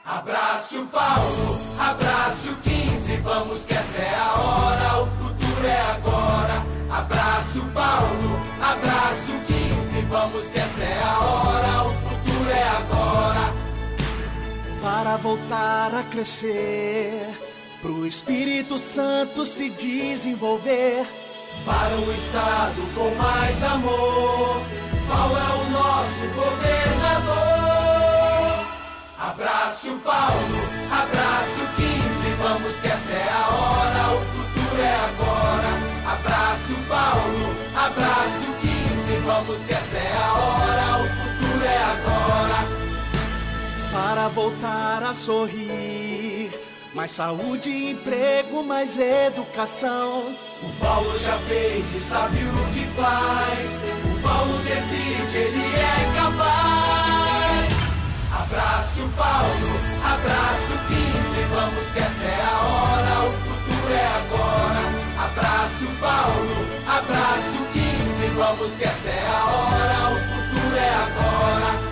Abraço Paulo, abraço 15, vamos que essa é a hora, o futuro é agora. Abraço Paulo, abraço 15, vamos que essa é a hora, o futuro é agora. Para voltar a crescer, pro Espírito Santo se desenvolver, para um estado com mais amor, Paulo é o nosso governador. Abraço Paulo, abraço 15, vamos que essa é a hora, o futuro é agora. Abraço Paulo, abraço 15, vamos que essa é a hora, o futuro é agora. Para voltar a sorrir, mais saúde, emprego, mais educação. O Paulo já fez e sabe o que faz. O Paulo decide, ele é capaz. Abraço Paulo, abraço 15, vamos que essa é a hora, o futuro é agora. Abraço Paulo, abraço 15, vamos que essa é a hora, o futuro é agora.